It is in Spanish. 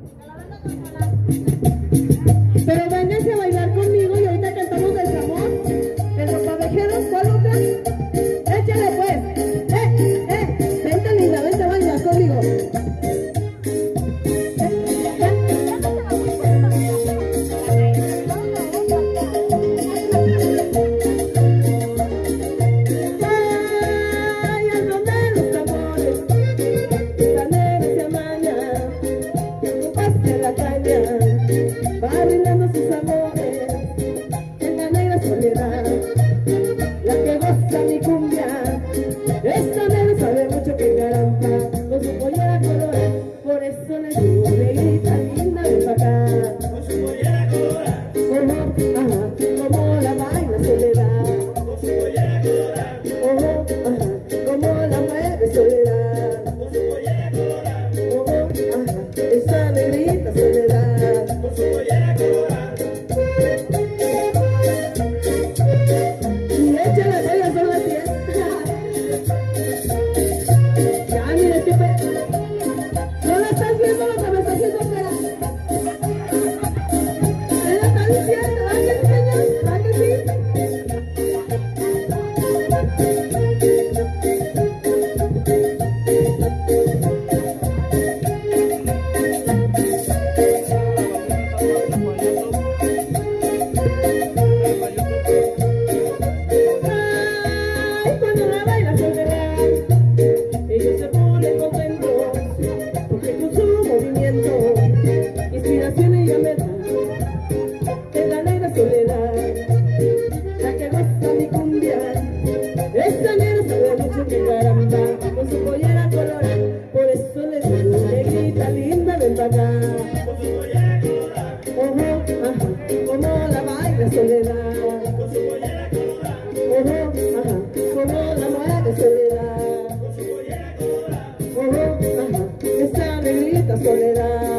Pero vénganse a bailar conmigo y ahorita cantamos Desamor. El ropavejero, ¿cuál otra? Échale pues. Vente linda, vente a bailar conmigo. Va brindando sus amores en la negra soledad, la que goza mi cumbia. Esta negra sabe mucho que caramba, con su pollera colorada, por eso le digo negrita linda, ven pa' acá. Con su pollera colorada, como la baila soledad, con su pollera colorada, como la mueve soledad, con su pollera colorada, esa negrita soledad. con su pollera colorada. Y échale, voy a hacer la fiesta. Ya, mire qué ¿no la estás viendo lo que me está haciendo esperar? ¿Me la están diciendo? ¿Ah, que sí, señor? ¿Ah, que sí? Ay, cuando la baila soledad, ellos se ponen contentos, porque con su movimiento, inspiración ella me da, en la negra soledad, la que goza mi cumbia. Esta negra sabe mucho que caramba, con su pollera colorada, por eso le digo negrita linda, ven pa' acá. Con su pollera colorada, Como la baila soledad, con su pollera colorada, como la mueve soledad, con su pollera colorada, esa negrita soledad.